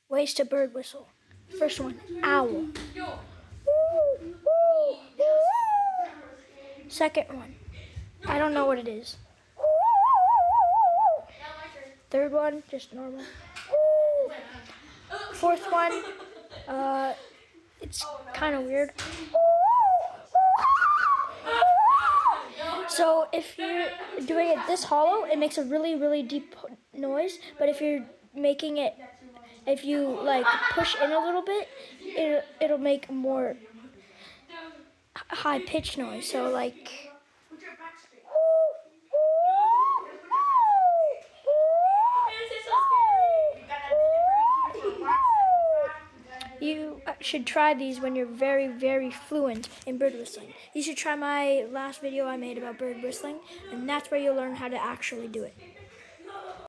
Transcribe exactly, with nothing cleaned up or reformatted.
ways to bird whistle. First one, owl. Second one, I don't know what it is. Third one, just normal. Fourth one, uh, it's kind of weird. So if you're doing it this hollow, it makes a really, really deep noise. But if you're making it, if you like push in a little bit, it it'll make a more high pitched noise. So like. You should try these when you're very, very fluent in bird whistling. You should try my last video I made about bird whistling, and that's where you'll learn how to actually do it.